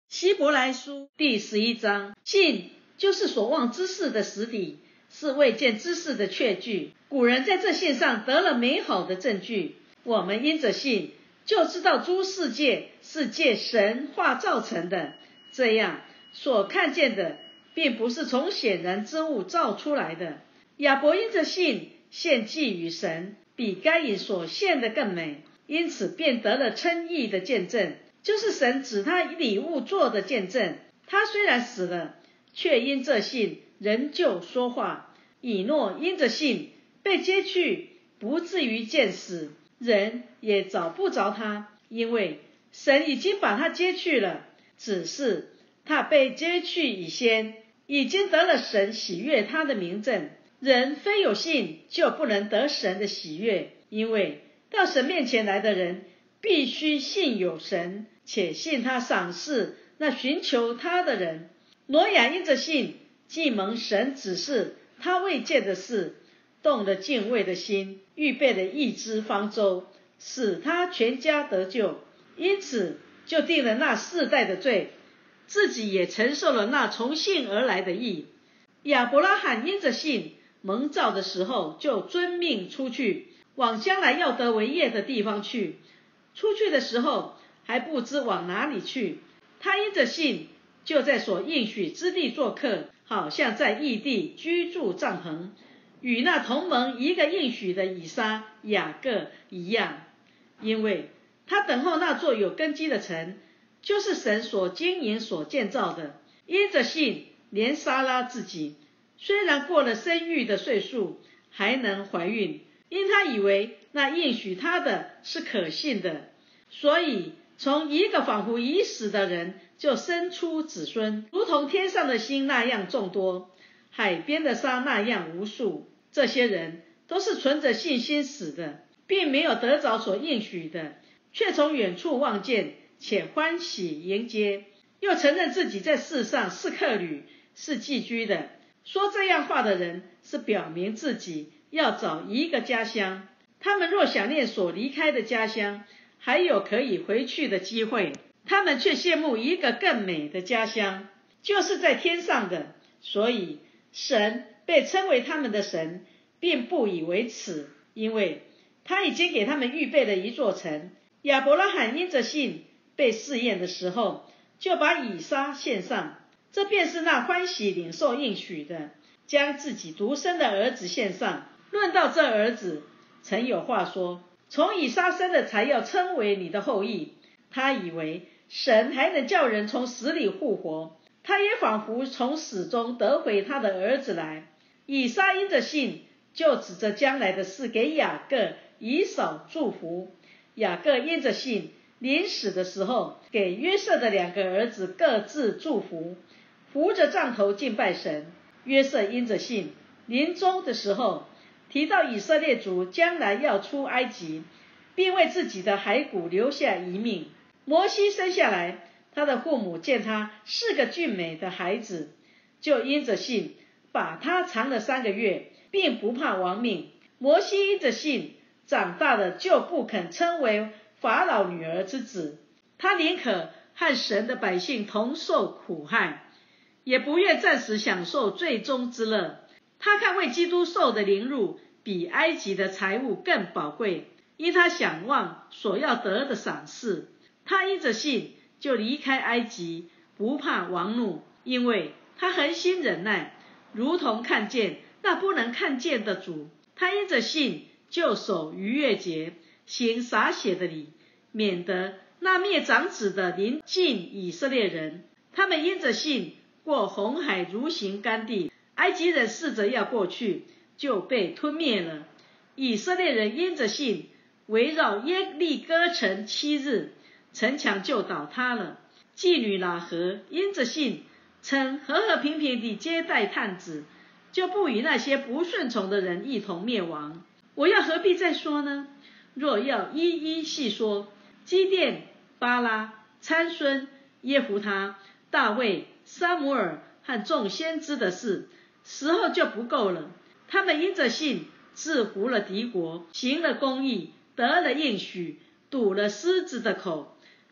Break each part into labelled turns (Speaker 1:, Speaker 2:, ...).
Speaker 1: 希伯来书第11章，信就是所望之事的实底，是未见之事的确据。古人在这信上得了美好的证据。我们因着信，就知道诸世界是借神话造成的，这样所看见的并不是从显然之物造出来的。亚伯因着信献祭与神，比该隐所献的更美，因此便得了称义的见证，就是神指他礼物做的见证。他虽然死了，却因这信仍旧说话。以诺因着信被接去，不至于见死，人也找不着他，因为神已经把他接去了。只是他被接去以先，已经得了神喜悦他的明证。人非有信，就不能得神的喜悦，因为到神面前来的人，必须信有神，且信他赏赐那寻求他的人。挪亚因着信，既蒙神指示他未见的事，动了敬畏的心，预备了一只方舟，使他全家得救，因此就定了那世代的罪，自己也承受了那从信而来的义。亚伯拉罕因着信蒙召的时候，就遵命出去，往将来要得为业的地方去。出去的时候还不知往哪里去，他因着信就在所应许之地做客，好像在异地居住帐篷，与那同蒙一个应许的以撒、雅各一样。因为他等候那座有根基的城，就是神所经营所建造的。因着信，连撒拉自己虽然过了生育的岁数，还能怀孕，因他以为那应许他的是可信的，所以从一个仿佛已死的人就生出子孙，如同天上的星那样众多，海边的沙那样无数。这些人都是存着信心死的，并没有得着所应许的，却从远处望见，且欢喜迎接，又承认自己在世上是客旅，是寄居的。说这样话的人是表明自己要找一个家乡，他们若想念所离开的家乡，还有可以回去的机会，他们却羡慕一个更美的家乡，就是在天上的。所以神被称为他们的神，并不以为耻，因为他已经给他们预备了一座城。亚伯拉罕因着信被试验的时候，就把以撒献上，这便是那欢喜领受应许的，将自己独生的儿子献上。论到这儿子，曾有话说，从以撒生的才要称为你的后裔。他以为神还能叫人从死里复活，他也仿佛从死中得回他的儿子来。以撒因着信，就指着将来的事给雅各、以扫祝福。雅各因着信，临死的时候给约瑟的2个儿子各自祝福，扶着杖头敬拜神。约瑟因着信，临终的时候提到以色列族将来要出埃及，并为自己的骸骨留下遗命。摩西生下来，他的父母见他是个俊美的孩子，就因着信把他藏了3个月，并不怕亡命。摩西因着信长大了，就不肯称为法老女儿之子，他宁可和神的百姓同受苦害，也不愿暂时享受罪中之乐。他看为基督受的凌辱比埃及的财物更宝贵，因他想望所要得的赏赐。他因着信就离开埃及，不怕王怒，因为他恒心忍耐，如同看见那不能看见的主。他因着信就守逾越节，行洒血的礼，免得那灭长子的临近以色列人。他们因着信过红海，如行干地，埃及人试着要过去，就被吞灭了。以色列人因着信围绕耶利哥城7日，城墙就倒塌了。妓女喇合因着信曾和和平平地接待探子，就不与那些不顺从的人一同灭亡。我要何必再说呢？若要一一细说，基甸、巴拉、参孙、耶弗他、大卫、撒母耳和众先知的事，时候就不够了。他们因着信制服了敌国，行了公义，得了应许，堵了狮子的口，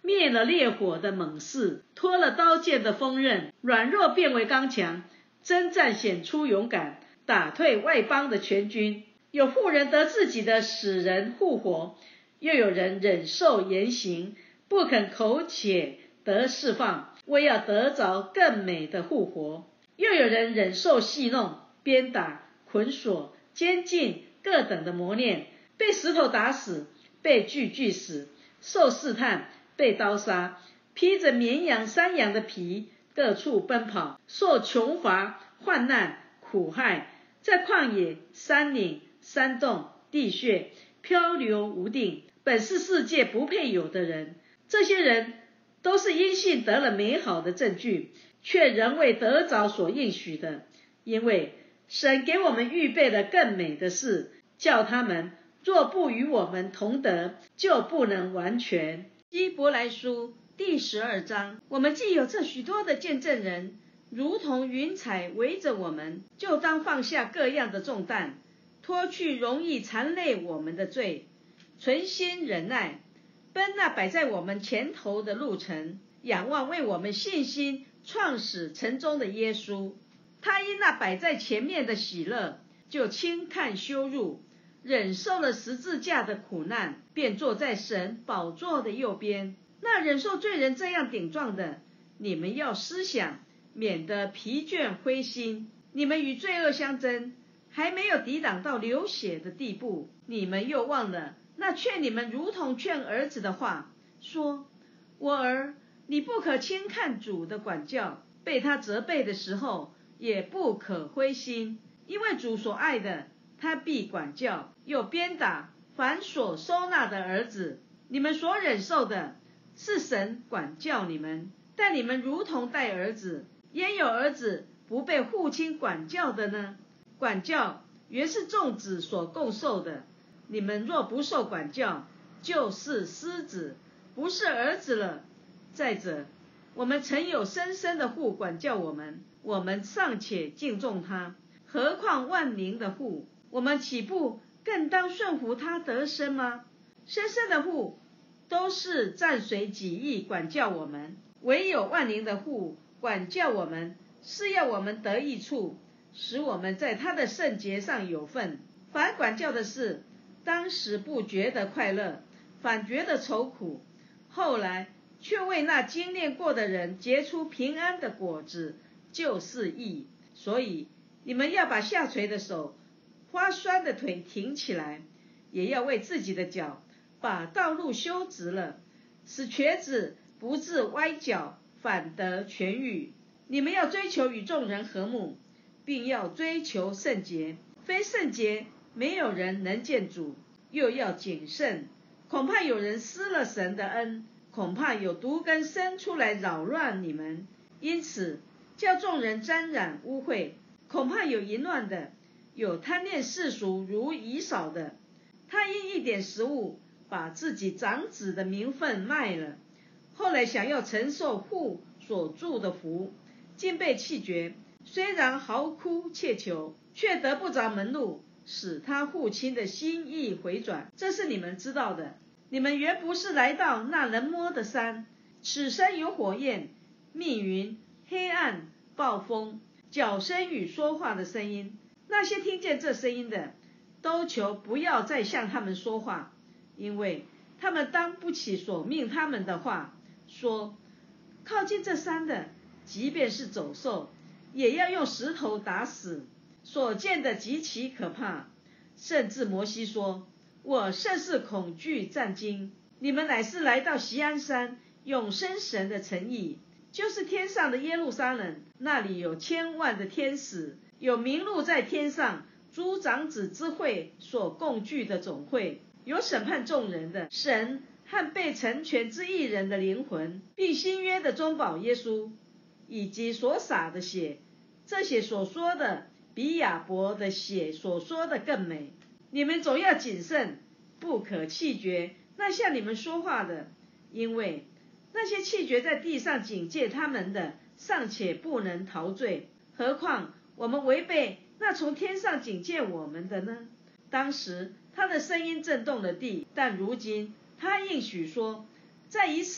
Speaker 1: 灭了烈火的猛士，脱了刀剑的锋刃，软弱变为刚强，征战显出勇敢，打退外邦的全军。有妇人得自己的使人护活，又有人忍受严刑，不肯口且得释放，为要得着更美的护活。又有人忍受戏弄、鞭打、捆锁、监禁各等的磨练，被石头打死，被锯死，受试探，被刀杀，披着绵羊、山羊的皮，各处奔跑，受穷乏、患难、苦害，在旷野、山岭、山洞、地穴漂流无定，本是世界不配有的人。这些人都是因信得了美好的证据，却仍未得着所应许的，因为神给我们预备了更美的事，叫他们若不与我们同得，就不能完全。希伯来书第12章，我们既有这许多的见证人，如同云彩围着我们，就当放下各样的重担，脱去容易缠累我们的罪，存心忍耐，奔那摆在我们前头的路程，仰望为我们信心创始成终的耶稣。他因那摆在前面的喜乐，就轻看羞辱，忍受了十字架的苦难，便坐在神宝座的右边。那忍受罪人这样顶撞的，你们要思想，免得疲倦灰心。你们与罪恶相争，还没有抵挡到流血的地步，你们又忘了那劝你们如同劝儿子的话，说：我儿，你不可轻看主的管教，被他责备的时候也不可灰心，因为主所爱的，他必管教，又鞭打凡所收纳的儿子。你们所忍受的，是神管教你们，但你们如同待儿子。焉有儿子不被父亲管教的呢？管教原是众子所共受的。你们若不受管教，就是私子，不是儿子了。再者，我们曾有深深的父管教我们，我们尚且敬重他，何况万灵的父？我们岂不更当顺服他得生吗？深深的父都是暂随己意管教我们，唯有万灵的父管教我们，是要我们得益处，使我们在他的圣洁上有份。凡管教的事，当时不觉得快乐，反觉得愁苦，后来却为那经练过的人结出平安的果子，就是义。所以你们要把下垂的手、发酸的腿挺起来，也要为自己的脚把道路修直了，使瘸子不致歪脚，反得痊愈。你们要追求与众人和睦，并要追求圣洁，非圣洁没有人能见主。又要谨慎，恐怕有人失了神的恩，恐怕有毒根生出来扰乱你们，因此叫众人沾染污秽。恐怕有淫乱的，有贪恋世俗如以扫的，他因一点食物把自己长子的名分卖了，后来想要承受父所祝的福，竟被弃绝。虽然嚎哭切求，却得不着门路，使他父亲的心意回转。这是你们知道的。你们原不是来到那能摸的山，此山有火焰、密云、黑暗、暴风、角声与说话的声音。那些听见这声音的，都求不要再向他们说话，因为他们当不起所命他们的话，说：靠近这山的，即便是走兽，也要用石头打死。所见的极其可怕，甚至摩西说：我甚是恐惧战惊。你们乃是来到锡安山，永生神的城邑，就是天上的耶路撒冷，那里有千万的天使，有名录在天上诸长子之会所共聚的总会，有审判众人的神和被成全之义人的灵魂，并新约的中保耶稣，以及所洒的血。这血所说的比亚伯的血所说的更美。你们总要谨慎，不可弃绝那向你们说话的，因为那些弃绝在地上警戒他们的，尚且不能逃罪，何况我们违背那从天上警戒我们的呢？当时他的声音震动了地，但如今他应许说，再一次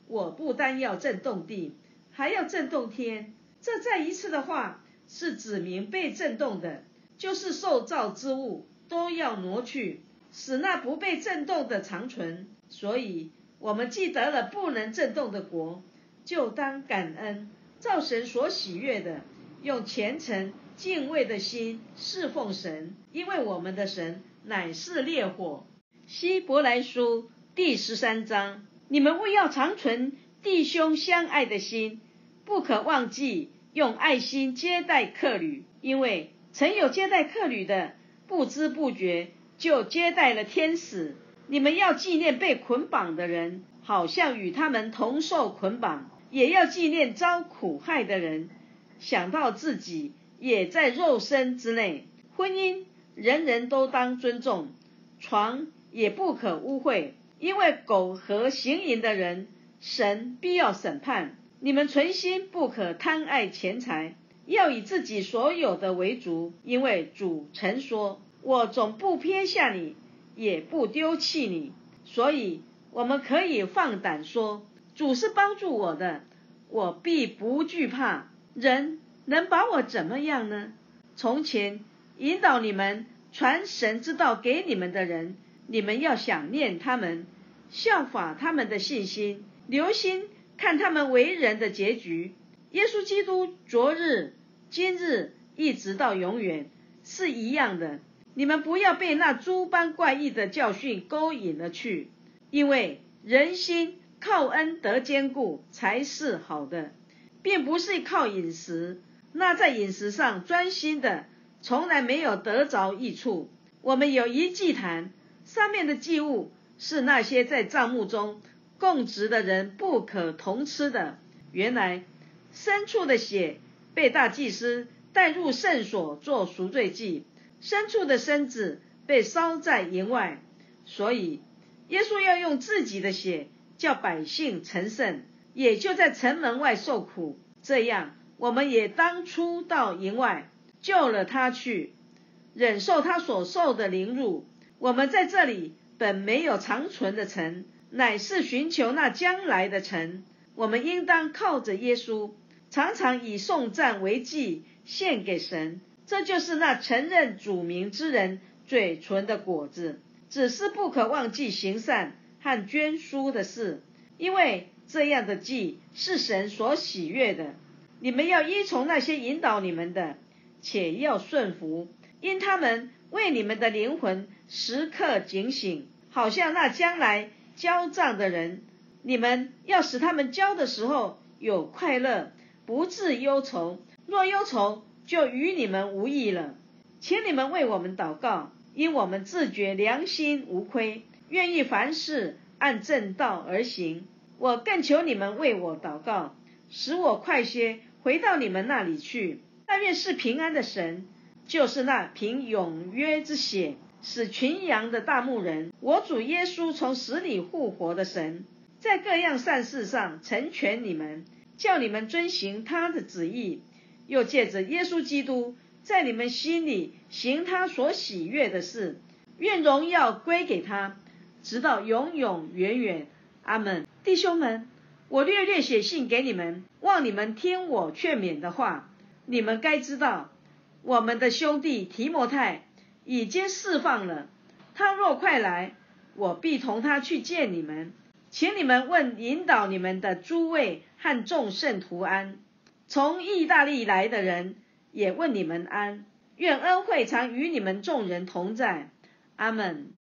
Speaker 1: 我不单要震动地，还要震动天。这再一次的话是指明被震动的，就是受造之物都要挪去，使那不被震动的长存。所以我们既得了不能震动的国，就当感恩，照神所喜悦的，用虔诚敬畏的心侍奉神，因为我们的神乃是烈火。希伯来书第13章，你们务要常存弟兄相爱的心，不可忘记用爱心接待客旅，因为曾有接待客旅的，不知不觉就接待了天使。你们要纪念被捆绑的人，好像与他们同受捆绑，也要纪念遭苦害的人，想到自己也在肉身之内。婚姻人人都当尊重，床也不可污秽，因为苟合行淫的人，神必要审判。你们存心不可贪爱钱财，要以自己所有的为足，因为主曾说，我总不撇下你，也不丢弃你。所以我们可以放胆说，主是帮助我的，我必不惧怕。人能把我怎么样呢？从前引导你们传神之道给你们的人，你们要想念他们，效法他们的信心，留心看他们为人的结局。耶稣基督昨日今日一直到永远是一样的。你们不要被那诸般怪异的教训勾引了去，因为人心靠恩得坚固才是好的，并不是靠饮食。那在饮食上专心的，从来没有得着益处。我们有一祭坛，上面的祭物是那些在帐幕中供职的人不可同吃的。原来牲畜的血被大祭司带入圣所做赎罪祭，牲畜的身子被烧在营外，所以耶稣要用自己的血叫百姓成圣，也就在城门外受苦。这样我们也当出到营外，救了他去，忍受他所受的凌辱。我们在这里本没有长存的城，乃是寻求那将来的城。我们应当靠着耶稣，常常以颂赞为祭献给神，这就是那承认主名之人嘴唇的果子。只是不可忘记行善和捐书的事，因为这样的祭是神所喜悦的。你们要依从那些引导你们的，且要顺服，因他们为你们的灵魂时刻警醒，好像那将来交账的人。你们要使他们交的时候有快乐，不致忧愁，若忧愁，就与你们无益了。请你们为我们祷告，因我们自觉良心无亏，愿意凡事按正道而行。我更求你们为我祷告，使我快些回到你们那里去。但愿是平安的神，就是那凭永约之血使群羊的大牧人，我主耶稣从死里复活的神，在各样善事上成全你们，叫你们遵行他的旨意，又借着耶稣基督在你们心里行他所喜悦的事。愿荣耀归给他，直到永永远远。阿们。弟兄们，我略略写信给你们，望你们听我劝勉的话。你们该知道，我们的兄弟提摩太已经释放了，他若快来，我必同他去见你们。请你们问引导你们的诸位和众圣徒安。从意大利来的人也问你们安。愿恩惠常与你们众人同在。阿们。